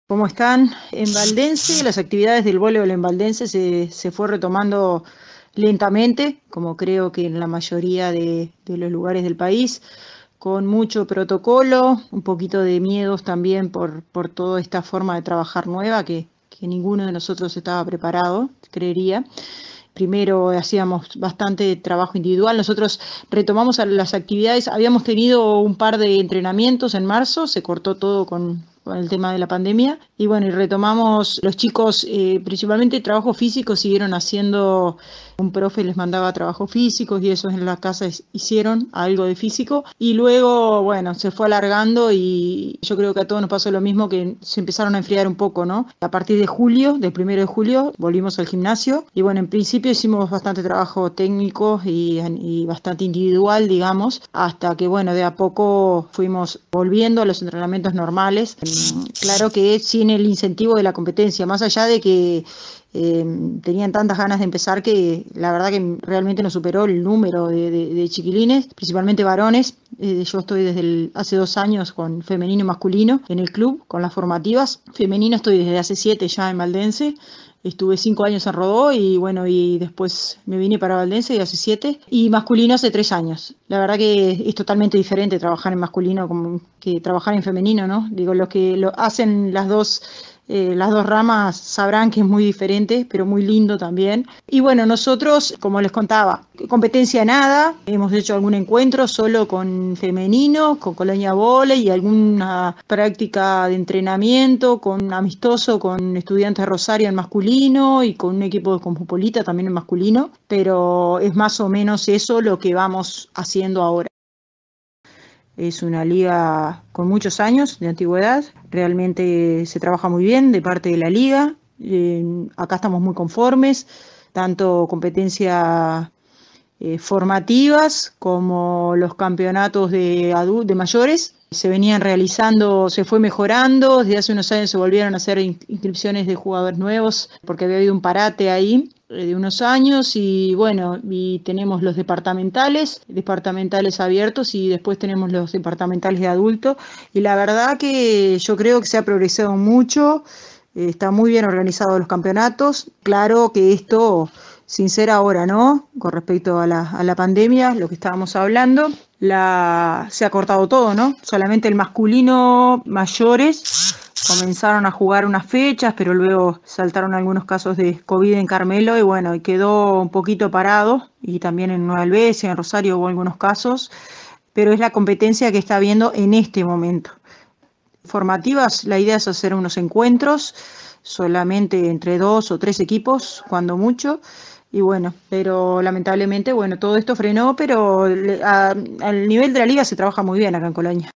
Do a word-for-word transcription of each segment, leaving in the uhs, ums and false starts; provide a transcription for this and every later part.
¿Cómo están? En Valdense, las actividades del voleibol en Valdense se, se fue retomando lentamente, como creo que en la mayoría de, de los lugares del país, con mucho protocolo, un poquito de miedos también por, por toda esta forma de trabajar nueva que, que ninguno de nosotros estaba preparado, creería. Primero hacíamos bastante trabajo individual. Nosotros retomamos las actividades. Habíamos tenido un par de entrenamientos en marzo, se cortó todo con, con el tema de la pandemia. Y bueno, y retomamos los chicos, eh, principalmente trabajo físico, siguieron haciendo, un profe les mandaba trabajos físicos y esos en la casa hicieron algo de físico. Y luego, bueno, se fue alargando y yo creo que a todos nos pasó lo mismo, que se empezaron a enfriar un poco, ¿no? A partir de julio, del primero de julio, volvimos al gimnasio y bueno, en principio hicimos bastante trabajo técnico y, y bastante individual, digamos, hasta que bueno, de a poco fuimos volviendo a los entrenamientos normales. Claro que sin el incentivo de la competencia, más allá de que eh, tenían tantas ganas de empezar que la verdad que realmente nos superó el número de, de, de chiquilines, principalmente varones. Eh, yo estoy desde el, hace dos años con femenino y masculino en el club, con las formativas. Femenino estoy desde hace siete ya en Valdense. Estuve cinco años en Rodó y bueno, y después me vine para Valdense y hace siete. Y masculino hace tres años. La verdad que es totalmente diferente trabajar en masculino como que trabajar en femenino, ¿no? Digo, los que lo hacen las dos eh, las dos ramas sabrán que es muy diferente, pero muy lindo también. Y bueno, nosotros, como les contaba, competencia nada, hemos hecho algún encuentro solo con femenino, con Colonia Voley y alguna práctica de entrenamiento con amistoso con Estudiantes de Rosario en masculino y con un equipo de Cosmopolita también en masculino, pero es más o menos eso lo que vamos haciendo ahora. Es una liga con muchos años de antigüedad, realmente se trabaja muy bien de parte de la liga, eh, acá estamos muy conformes, tanto competencia eh, formativas como los campeonatos de, adu- de mayores. Se venían realizando, se fue mejorando, desde hace unos años se volvieron a hacer in- inscripciones de jugadores nuevos porque había habido un parate ahí eh, de unos años y bueno, y tenemos los departamentales, departamentales abiertos y después tenemos los departamentales de adulto y la verdad que yo creo que se ha progresado mucho, eh, está muy bien organizados los campeonatos, claro que esto sin ser ahora, ¿no? Con respecto a la, a la pandemia, lo que estábamos hablando, la, se ha cortado todo, ¿no? Solamente el masculino mayores comenzaron a jugar unas fechas, pero luego saltaron algunos casos de COVID en Carmelo y bueno, y quedó un poquito parado, y también en Nueva Albesia, en Rosario hubo algunos casos, pero es la competencia que está habiendo en este momento. Formativas, la idea es hacer unos encuentros solamente entre dos o tres equipos, cuando mucho, y bueno, pero lamentablemente, bueno, todo esto frenó, pero le- a- al nivel de la liga se trabaja muy bien acá en Colonia.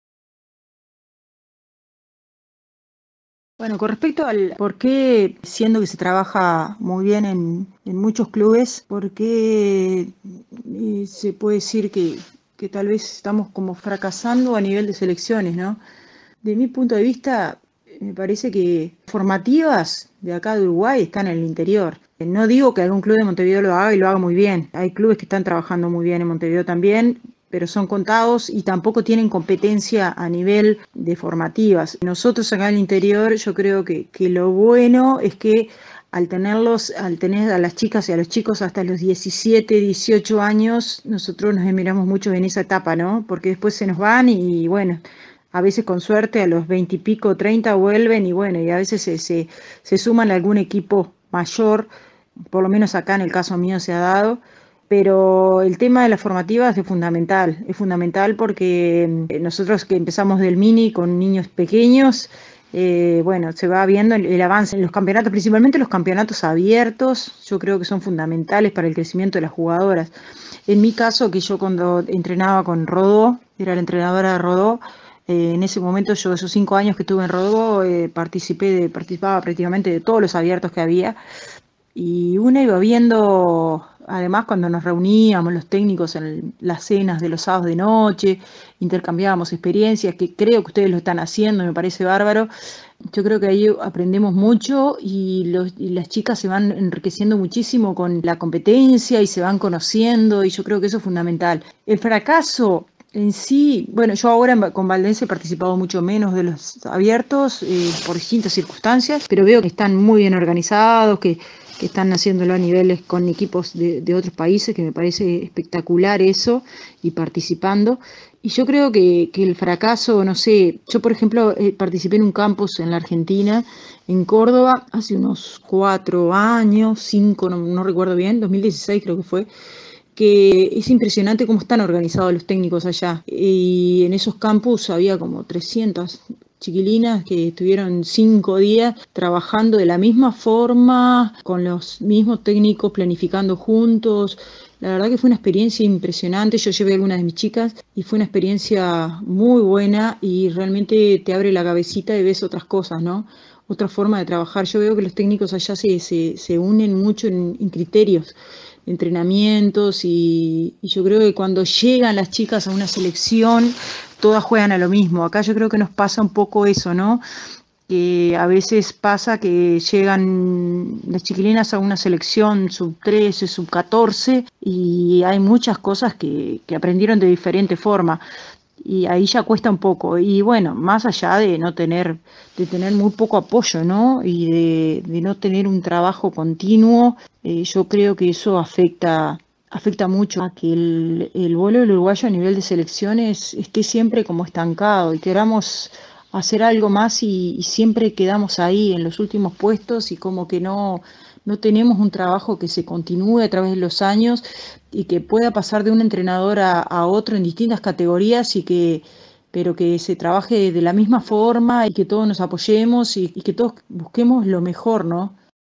Bueno, con respecto al por qué, siendo que se trabaja muy bien en, en muchos clubes, por qué eh, se puede decir que, que tal vez estamos como fracasando a nivel de selecciones, ¿no? De mi punto de vista, me parece que formativas de acá de Uruguay están en el interior. No digo que algún club de Montevideo lo haga y lo haga muy bien. Hay clubes que están trabajando muy bien en Montevideo también, pero son contados y tampoco tienen competencia a nivel de formativas. Nosotros acá en el interior, yo creo que, que lo bueno es que al tenerlos, al tener a las chicas y a los chicos hasta los diecisiete, dieciocho años, nosotros nos miramos mucho en esa etapa, ¿no? Porque después se nos van y bueno, a veces con suerte a los veinte y pico, treinta vuelven y bueno, y a veces se, se, se suman a algún equipo mayor, por lo menos acá en el caso mío se ha dado, pero el tema de las formativas es fundamental, es fundamental porque eh, nosotros que empezamos del mini con niños pequeños, eh, bueno, se va viendo el, el avance en los campeonatos, principalmente los campeonatos abiertos, yo creo que son fundamentales para el crecimiento de las jugadoras. En mi caso, que yo cuando entrenaba con Rodó, era la entrenadora de Rodó, eh, en ese momento yo esos cinco años que estuve en Rodó eh, participé de, participaba prácticamente de todos los abiertos que había y una iba viendo, además cuando nos reuníamos los técnicos en las cenas de los sábados de noche, intercambiábamos experiencias, que creo que ustedes lo están haciendo, me parece bárbaro. Yo creo que ahí aprendemos mucho y, los, y las chicas se van enriqueciendo muchísimo con la competencia y se van conociendo y yo creo que eso es fundamental. El fracaso En sí, bueno, yo ahora en- con Valdense he participado mucho menos de los abiertos eh, por distintas circunstancias, pero veo que están muy bien organizados, que, que están haciéndolo a niveles con equipos de, de otros países, que me parece espectacular eso, y participando. Y yo creo que, que el fracaso, no sé, yo por ejemplo eh, participé en un campus en la Argentina, en Córdoba, hace unos cuatro años, cinco, no, no recuerdo bien, dos mil dieciséis creo que fue, que es impresionante cómo están organizados los técnicos allá. Y en esos campus había como trescientas chiquilinas que estuvieron cinco días trabajando de la misma forma, con los mismos técnicos, planificando juntos. La verdad que fue una experiencia impresionante. Yo llevé a algunas de mis chicas y fue una experiencia muy buena y realmente te abre la cabecita y ves otras cosas, ¿no? Otra forma de trabajar. Yo veo que los técnicos allá se, se, se unen mucho en, en criterios, entrenamientos y, y yo creo que cuando llegan las chicas a una selección, todas juegan a lo mismo. Acá yo creo que nos pasa un poco eso, ¿no? Que a veces pasa que llegan las chiquilinas a una selección sub trece, sub catorce y hay muchas cosas que, que aprendieron de diferente forma y ahí ya cuesta un poco. Y bueno, más allá de no tener, de tener muy poco apoyo, ¿no? Y de, de no tener un trabajo continuo, eh, yo creo que eso afecta, afecta mucho a que el, el voleibol uruguayo a nivel de selecciones esté siempre como estancado y queramos hacer algo más y, y siempre quedamos ahí en los últimos puestos y como que no, no tenemos un trabajo que se continúe a través de los años y que pueda pasar de un entrenador a, a otro en distintas categorías y que, pero que se trabaje de la misma forma y que todos nos apoyemos y, y que todos busquemos lo mejor, ¿no?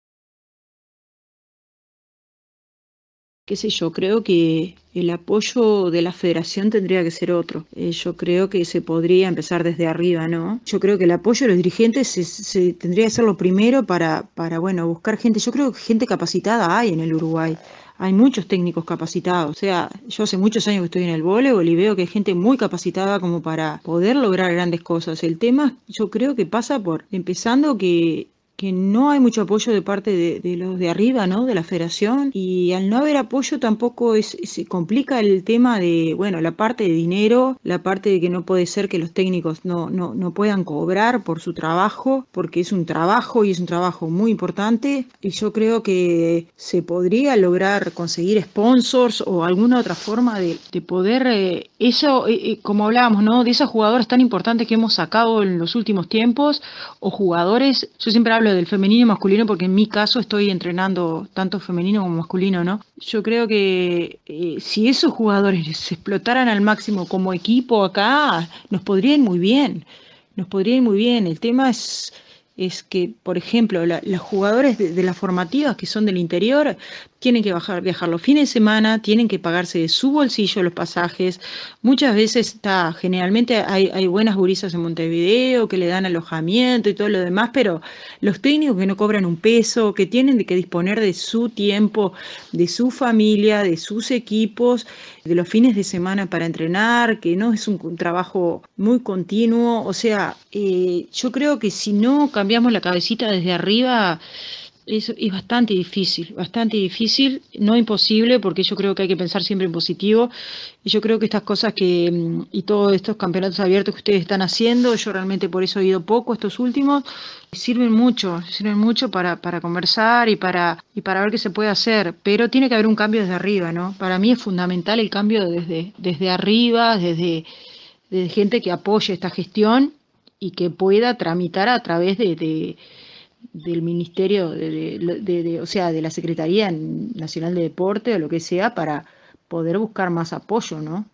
Qué sé yo, creo que el apoyo de la federación tendría que ser otro. Eh, yo creo que se podría empezar desde arriba, ¿no? Yo creo que el apoyo de los dirigentes se, se tendría que ser lo primero para, para, bueno, buscar gente. Yo creo que gente capacitada hay en el Uruguay. Hay muchos técnicos capacitados. O sea, yo hace muchos años que estoy en el voleibol y veo que hay gente muy capacitada como para poder lograr grandes cosas. El tema, yo creo que pasa por empezando que que no hay mucho apoyo de parte de, de los de arriba, ¿no? De la federación. Y al no haber apoyo tampoco es, se complica el tema de, bueno, la parte de dinero, la parte de que no puede ser que los técnicos no, no, no puedan cobrar por su trabajo, porque es un trabajo y es un trabajo muy importante. Y yo creo que se podría lograr conseguir sponsors o alguna otra forma de, de poder, eh, eso, eh, eh, como hablábamos, ¿no? De esas jugadoras tan importantes que hemos sacado en los últimos tiempos o jugadores, yo siempre hablo del femenino y masculino porque en mi caso estoy entrenando tanto femenino como masculino, ¿no? Yo creo que eh, si esos jugadores se explotaran al máximo como equipo acá, nos podría ir muy bien, nos podría ir muy bien. El tema es, es que, por ejemplo, la, los jugadores de, de las formativas que son del interior tienen que bajar, viajar los fines de semana, tienen que pagarse de su bolsillo los pasajes. Muchas veces está, generalmente hay, hay buenas gurisas en Montevideo que le dan alojamiento y todo lo demás, pero los técnicos que no cobran un peso, que tienen de que disponer de su tiempo, de su familia, de sus equipos, de los fines de semana para entrenar, que no es un, un trabajo muy continuo. O sea, eh, yo creo que si no cambiamos la cabecita desde arriba, es, es bastante difícil, bastante difícil, no imposible, porque yo creo que hay que pensar siempre en positivo. Y yo creo que estas cosas que, mm, y todos estos campeonatos abiertos que ustedes están haciendo, yo realmente por eso he ido poco estos últimos, sirven mucho, sirven mucho para, para conversar y para, y para ver qué se puede hacer. Pero tiene que haber un cambio desde arriba, ¿no? Para mí es fundamental el cambio desde, desde arriba, desde, desde gente que apoye esta gestión y que pueda tramitar a través de, de del Ministerio, de, de, de, de, o sea, de la Secretaría Nacional de Deporte o lo que sea, para poder buscar más apoyo, ¿no?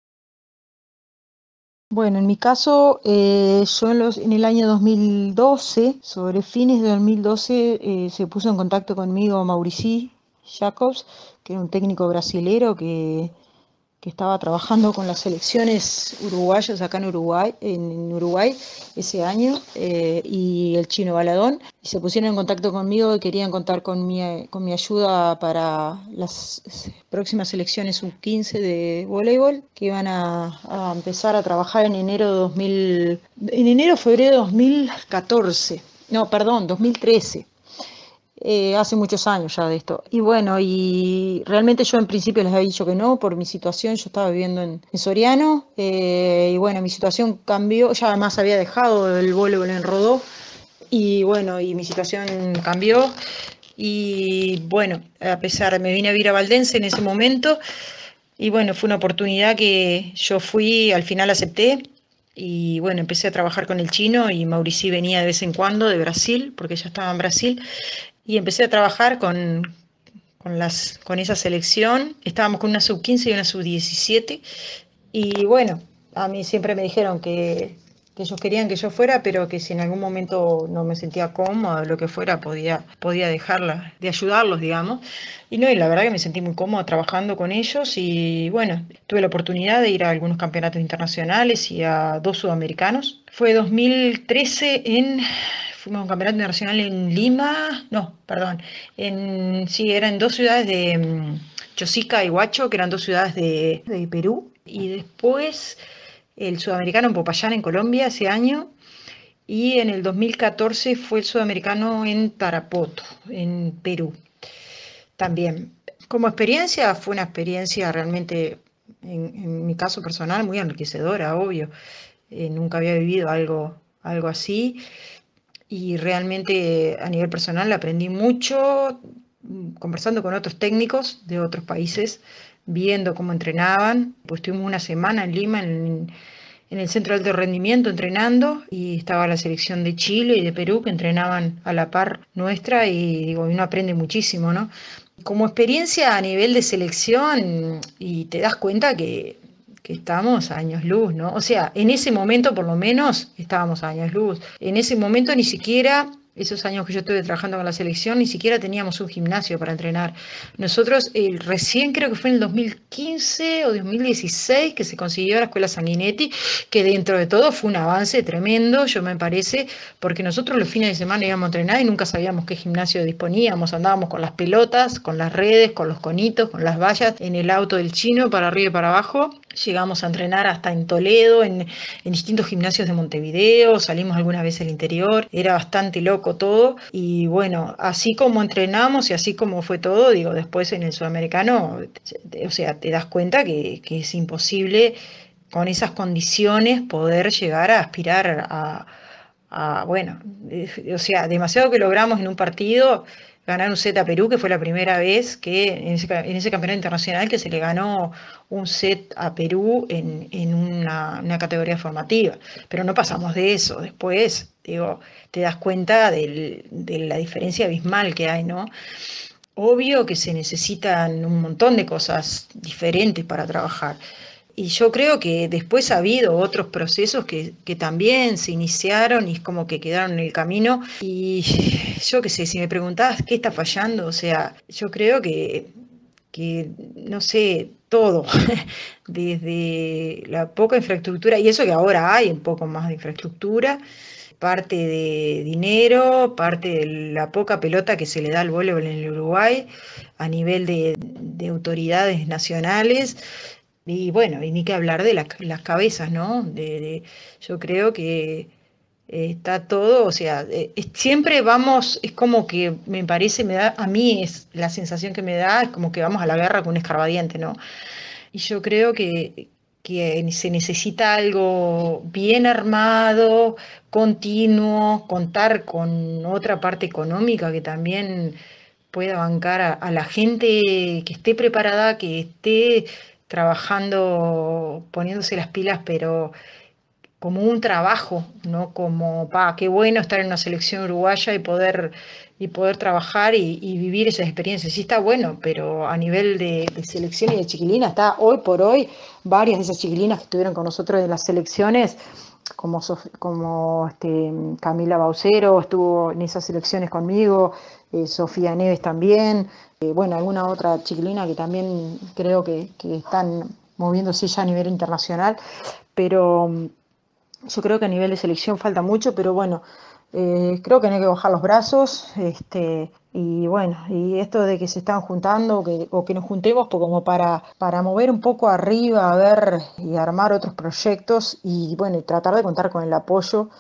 Bueno, en mi caso, eh, yo en, los, en el año dos mil doce, sobre fines de dos mil doce, eh, se puso en contacto conmigo Maurici Jacobs, que era un técnico brasilero que que estaba trabajando con las selecciones uruguayas acá en Uruguay, en Uruguay ese año, eh, y el Chino Baladón, y se pusieron en contacto conmigo y querían contar con mi, con mi ayuda para las próximas selecciones sub quince de voleibol, que iban a, a empezar a trabajar en enero de dos mil, en enero febrero de dos mil catorce, no, perdón, dos mil trece. eh, hace muchos años ya de esto. Y bueno, y realmente yo en principio les había dicho que no por mi situación. Yo estaba viviendo en, en Soriano, eh, y bueno, mi situación cambió. Ya además había dejado el voleibol en Rodó y bueno, y mi situación cambió. Y bueno, a pesar, me vine a vivir a Valdense en ese momento. Y bueno, fue una oportunidad que yo fui, al final acepté. Y bueno, empecé a trabajar con el chino y Mauricí venía de vez en cuando de Brasil, porque ya estaba en Brasil. Y empecé a trabajar con, con, las, con esa selección. Estábamos con una sub quince y una sub diecisiete. Y bueno, a mí siempre me dijeron que, que ellos querían que yo fuera, pero que si en algún momento no me sentía cómoda, lo que fuera, podía, podía dejarla, de ayudarlos, digamos. Y no, y la verdad que me sentí muy cómoda trabajando con ellos y bueno, tuve la oportunidad de ir a algunos campeonatos internacionales y a dos sudamericanos. Fue dos mil trece en, fuimos a un campeonato internacional en Lima, no, perdón, en, sí, eran dos ciudades de mm, Chosica y Huacho, que eran dos ciudades de, de Perú. Y después el sudamericano en Popayán, en Colombia, ese año. Y en el dos mil catorce fue el sudamericano en Tarapoto, en Perú, también. Como experiencia, fue una experiencia realmente, en, en mi caso personal, muy enriquecedora, obvio. Eh, nunca había vivido algo, algo así y realmente a nivel personal aprendí mucho mm, conversando con otros técnicos de otros países, viendo cómo entrenaban. Pues estuvimos una semana en Lima, en, en el Centro de Alto Rendimiento, entrenando, y estaba la selección de Chile y de Perú que entrenaban a la par nuestra y digo, uno aprende muchísimo, ¿no? Como experiencia a nivel de selección, y te das cuenta que, que estamos a años luz, ¿no? O sea, en ese momento por lo menos estábamos a años luz. En ese momento ni siquiera, esos años que yo estuve trabajando con la selección, ni siquiera teníamos un gimnasio para entrenar. Nosotros eh, recién creo que fue en el dos mil quince o dos mil dieciséis que se consiguió la Escuela Sanguinetti, que dentro de todo fue un avance tremendo, yo me parece, porque nosotros los fines de semana íbamos a entrenar y nunca sabíamos qué gimnasio disponíamos, andábamos con las pelotas, con las redes, con los conitos, con las vallas, en el auto del chino para arriba y para abajo. Llegamos a entrenar hasta en Toledo, en, en distintos gimnasios de Montevideo, salimos algunas veces al interior, era bastante loco todo. Y bueno, así como entrenamos y así como fue todo, digo, después en el sudamericano, o sea, te das cuenta que, que es imposible con esas condiciones poder llegar a aspirar a, a, bueno, eh, o sea, demasiado que logramos en un partido ganar un set a Perú, que fue la primera vez que en ese, en ese campeonato internacional que se le ganó un set a Perú en, en una, una categoría formativa. Pero no pasamos de eso. Después, digo, te das cuenta del- de la diferencia abismal que hay, ¿no? Obvio que se necesitan un montón de cosas diferentes para trabajar. Y yo creo que después ha habido otros procesos que, que también se iniciaron y es como que quedaron en el camino. Y yo qué sé, si me preguntabas qué está fallando, o sea, yo creo que, que no sé, todo, desde la poca infraestructura, y eso que ahora hay un poco más de infraestructura, parte de dinero, parte de la poca pelota que se le da al voleibol en el Uruguay a nivel de, de autoridades nacionales. Y bueno, y ni que hablar de la- las cabezas, ¿no? De, de- yo creo que eh, está todo, o sea, eh, es- siempre vamos, es como que me parece, me da, a mí es la sensación que me da, es como que vamos a la guerra con un escarbadiente, ¿no? Y yo creo que, que se necesita algo bien armado, continuo, contar con otra parte económica que también pueda bancar a, a la gente que esté preparada, que esté trabajando, poniéndose las pilas, pero como un trabajo, no como, pa, qué bueno estar en una selección uruguaya y poder, y poder trabajar y, y vivir esas experiencias. Sí está bueno, pero a nivel de, de selección y de chiquilina, está hoy por hoy, varias de esas chiquilinas que estuvieron con nosotros en las selecciones, como, Sof- como este, Camila Baucero, estuvo en esas selecciones conmigo, eh, Sofía Neves también, eh, bueno, alguna otra chiquilina que también creo que, que están moviéndose ya a nivel internacional, pero yo creo que a nivel de selección falta mucho, pero bueno, eh, creo que no hay que bajar los brazos, este, y bueno, y esto de que se están juntando o que, o que nos juntemos pues como para, para mover un poco arriba, a ver y armar otros proyectos y bueno, y tratar de contar con el apoyo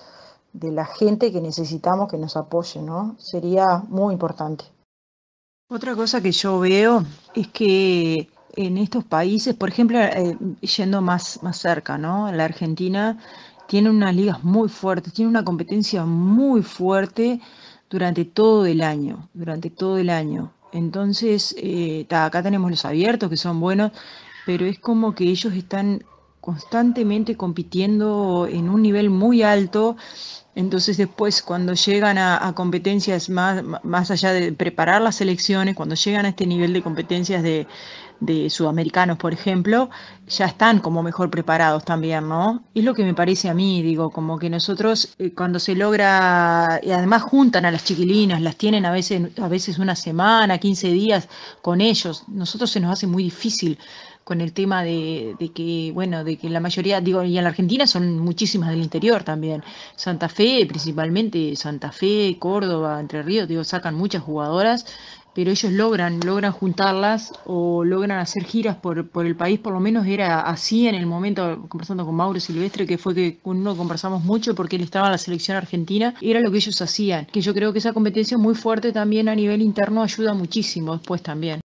de la gente que necesitamos que nos apoye, ¿no? Sería muy importante. Otra cosa que yo veo es que en estos países, por ejemplo, eh, yendo más, más cerca, ¿no? La Argentina tiene unas ligas muy fuertes, tiene una competencia muy fuerte durante todo el año, durante todo el año. Entonces, eh, ta, acá tenemos los abiertos que son buenos, pero es como que ellos están constantemente compitiendo en un nivel muy alto. Entonces después cuando llegan a, a competencias más, más allá de preparar las selecciones, cuando llegan a este nivel de competencias de, de sudamericanos, por ejemplo, ya están como mejor preparados también, ¿no? Es lo que me parece a mí, digo, como que nosotros eh, cuando se logra, y además juntan a las chiquilinas, las tienen a veces, a veces una semana, quince días con ellos, nosotros se nos hace muy difícil con el tema de, de que, bueno, de que la mayoría, digo, y en la Argentina son muchísimas del interior también. Santa Fe, principalmente Santa Fe, Córdoba, Entre Ríos, digo, sacan muchas jugadoras, pero ellos logran, logran juntarlas o logran hacer giras por, por el país, por lo menos era así en el momento, conversando con Mauro Silvestre, que fue que con uno conversamos mucho porque él estaba en la selección argentina, era lo que ellos hacían, que yo creo que esa competencia muy fuerte también a nivel interno ayuda muchísimo después también.